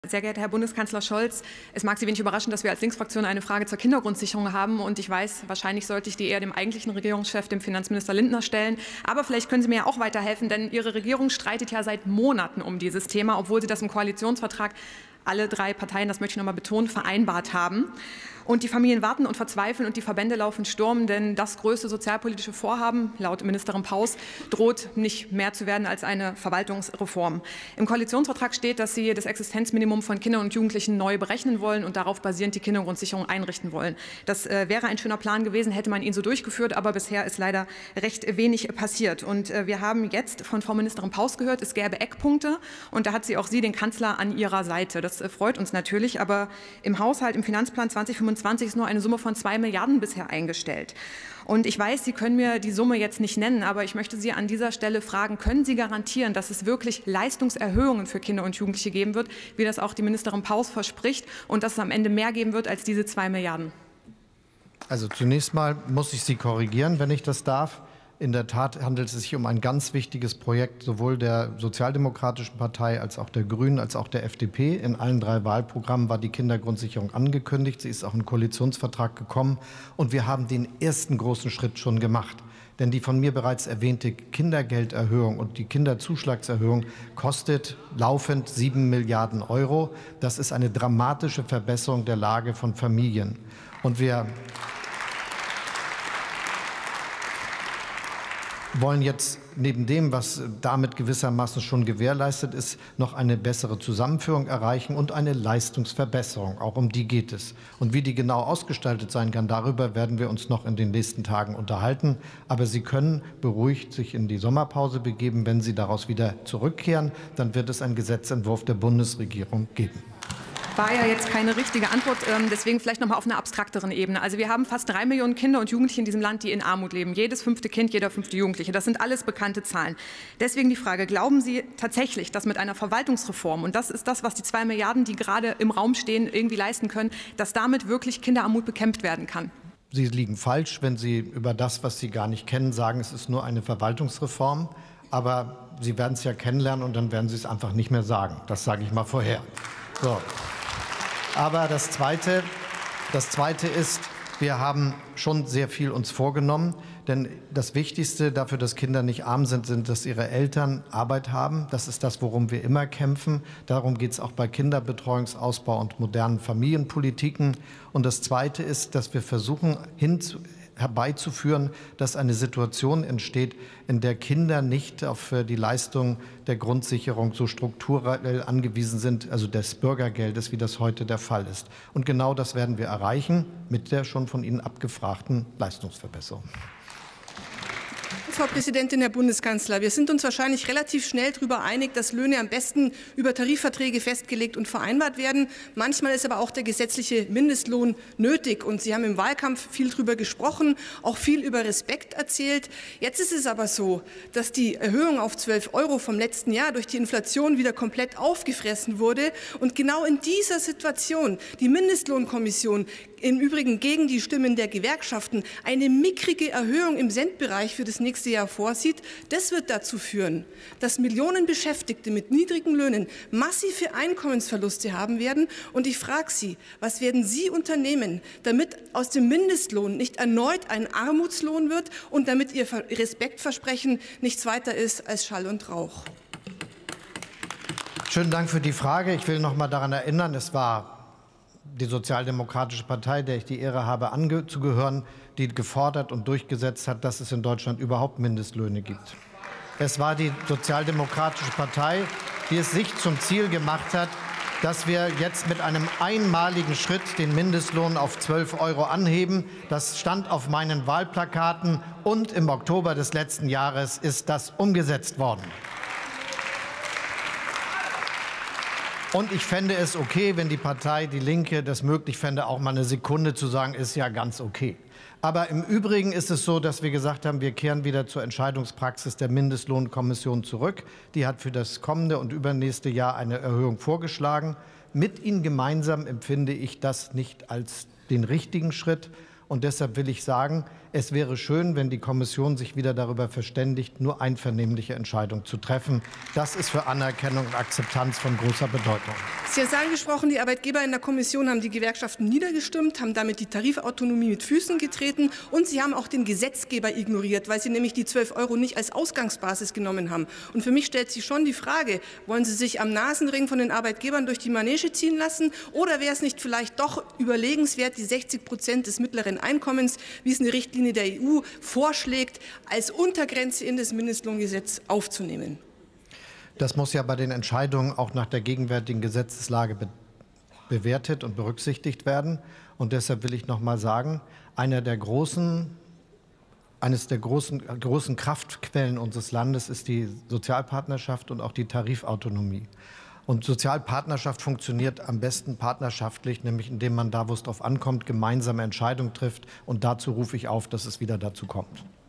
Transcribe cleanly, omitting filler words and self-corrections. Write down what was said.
Sehr geehrter Herr Bundeskanzler Scholz, es mag Sie wenig überraschen, dass wir als Linksfraktion eine Frage zur Kindergrundsicherung haben. Und ich weiß, wahrscheinlich sollte ich die eher dem eigentlichen Regierungschef, dem Finanzminister Lindner, stellen. Aber vielleicht können Sie mir ja auch weiterhelfen, denn Ihre Regierung streitet ja seit Monaten um dieses Thema, obwohl Sie das im Koalitionsvertrag alle drei Parteien, das möchte ich noch mal betonen, vereinbart haben. Und die Familien warten und verzweifeln und die Verbände laufen Sturm, denn das größte sozialpolitische Vorhaben, laut Ministerin Paus, droht nicht mehr zu werden als eine Verwaltungsreform. Im Koalitionsvertrag steht, dass Sie das Existenzminimum von Kindern und Jugendlichen neu berechnen wollen und darauf basierend die Kindergrundsicherung einrichten wollen. Das wäre ein schöner Plan gewesen, hätte man ihn so durchgeführt, aber bisher ist leider recht wenig passiert. Und wir haben jetzt von Frau Ministerin Paus gehört, es gäbe Eckpunkte und da hat sie auch Sie, den Kanzler, an ihrer Seite. Das freut uns natürlich, aber im Haushalt, im Finanzplan 2025 ist nur eine Summe von 2 Milliarden bisher eingestellt. Und ich weiß, Sie können mir die Summe jetzt nicht nennen, aber ich möchte Sie an dieser Stelle fragen, können Sie garantieren, dass es wirklich Leistungserhöhungen für Kinder und Jugendliche geben wird, wie das auch die Ministerin Paus verspricht, und dass es am Ende mehr geben wird als diese 2 Milliarden? Also zunächst mal muss ich Sie korrigieren, wenn ich das darf. In der Tat handelt es sich um ein ganz wichtiges Projekt sowohl der Sozialdemokratischen Partei als auch der Grünen als auch der FDP. In allen drei Wahlprogrammen war die Kindergrundsicherung angekündigt. Sie ist auch im Koalitionsvertrag gekommen. Und wir haben den ersten großen Schritt schon gemacht. Denn die von mir bereits erwähnte Kindergelderhöhung und die Kinderzuschlagserhöhung kostet laufend 7 Milliarden €. Das ist eine dramatische Verbesserung der Lage von Familien. Und wir wollen jetzt neben dem, was damit gewissermaßen schon gewährleistet ist, noch eine bessere Zusammenführung erreichen und eine Leistungsverbesserung. Auch um die geht es. Und wie die genau ausgestaltet sein kann, darüber werden wir uns noch in den nächsten Tagen unterhalten. Aber Sie können beruhigt sich in die Sommerpause begeben. Wenn Sie daraus wieder zurückkehren, dann wird es einen Gesetzentwurf der Bundesregierung geben. War ja jetzt keine richtige Antwort, deswegen vielleicht noch mal auf einer abstrakteren Ebene. Also wir haben fast 3 Millionen Kinder und Jugendliche in diesem Land, die in Armut leben. Jedes 5. Kind, jeder 5. Jugendliche. Das sind alles bekannte Zahlen. Deswegen die Frage, glauben Sie tatsächlich, dass mit einer Verwaltungsreform, und das ist das, was die 2 Milliarden, die gerade im Raum stehen, irgendwie leisten können, dass damit wirklich Kinderarmut bekämpft werden kann? Sie liegen falsch, wenn Sie über das, was Sie gar nicht kennen, sagen, es ist nur eine Verwaltungsreform. Aber Sie werden es ja kennenlernen und dann werden Sie es einfach nicht mehr sagen. Das sage ich mal vorher. So. Aber das Zweite ist, wir haben schon sehr viel uns vorgenommen. Denn das Wichtigste dafür, dass Kinder nicht arm sind, dass ihre Eltern Arbeit haben. Das ist das, worum wir immer kämpfen. Darum geht es auch bei Kinderbetreuungsausbau und modernen Familienpolitiken. Und das Zweite ist, dass wir versuchen, herbeizuführen, dass eine Situation entsteht, in der Kinder nicht auf die Leistung der Grundsicherung so strukturell angewiesen sind, also des Bürgergeldes, wie das heute der Fall ist. Und genau das werden wir erreichen mit der schon von Ihnen abgefragten Leistungsverbesserung. Frau Präsidentin, Herr Bundeskanzler, wir sind uns wahrscheinlich relativ schnell darüber einig, dass Löhne am besten über Tarifverträge festgelegt und vereinbart werden. Manchmal ist aber auch der gesetzliche Mindestlohn nötig. Und Sie haben im Wahlkampf viel darüber gesprochen, auch viel über Respekt erzählt. Jetzt ist es aber so, dass die Erhöhung auf 12 € vom letzten Jahr durch die Inflation wieder komplett aufgefressen wurde. Und genau in dieser Situation die Mindestlohnkommission im Übrigen gegen die Stimmen der Gewerkschaften eine mickrige Erhöhung im Centbereich für das nächste Jahr vorsieht. Das wird dazu führen, dass Millionen Beschäftigte mit niedrigen Löhnen massive Einkommensverluste haben werden. Und ich frage Sie, was werden Sie unternehmen, damit aus dem Mindestlohn nicht erneut ein Armutslohn wird und damit Ihr Respektversprechen nichts weiter ist als Schall und Rauch? Schönen Dank für die Frage. Ich will noch mal daran erinnern, es war die Sozialdemokratische Partei, der ich die Ehre habe, anzugehören, die gefordert und durchgesetzt hat, dass es in Deutschland überhaupt Mindestlöhne gibt. Es war die Sozialdemokratische Partei, die es sich zum Ziel gemacht hat, dass wir jetzt mit einem einmaligen Schritt den Mindestlohn auf 12 € anheben. Das stand auf meinen Wahlplakaten, und im Oktober des letzten Jahres ist das umgesetzt worden. Und ich fände es okay, wenn die Partei Die Linke das möglich fände, auch mal eine Sekunde zu sagen, ist ja ganz okay. Aber im Übrigen ist es so, dass wir gesagt haben, wir kehren wieder zur Entscheidungspraxis der Mindestlohnkommission zurück. Die hat für das kommende und übernächste Jahr eine Erhöhung vorgeschlagen. Mit Ihnen gemeinsam empfinde ich das nicht als den richtigen Schritt. Und deshalb will ich sagen, es wäre schön, wenn die Kommission sich wieder darüber verständigt, nur einvernehmliche Entscheidungen zu treffen. Das ist für Anerkennung und Akzeptanz von großer Bedeutung. Sie haben es angesprochen, die Arbeitgeber in der Kommission haben die Gewerkschaften niedergestimmt, haben damit die Tarifautonomie mit Füßen getreten und sie haben auch den Gesetzgeber ignoriert, weil sie nämlich die 12 € nicht als Ausgangsbasis genommen haben. Und für mich stellt sich schon die Frage, wollen Sie sich am Nasenring von den Arbeitgebern durch die Manege ziehen lassen oder wäre es nicht vielleicht doch überlegenswert, die 60% des mittleren Einkommens, wie es eine Richtlinie der EU vorschlägt, als Untergrenze in das Mindestlohngesetz aufzunehmen? Das muss ja bei den Entscheidungen auch nach der gegenwärtigen Gesetzeslage bewertet und berücksichtigt werden. Und deshalb will ich noch mal sagen, eines der großen Kraftquellen unseres Landes ist die Sozialpartnerschaft und auch die Tarifautonomie. Und Sozialpartnerschaft funktioniert am besten partnerschaftlich, nämlich indem man da, wo es drauf ankommt, gemeinsame Entscheidungen trifft. Und dazu rufe ich auf, dass es wieder dazu kommt.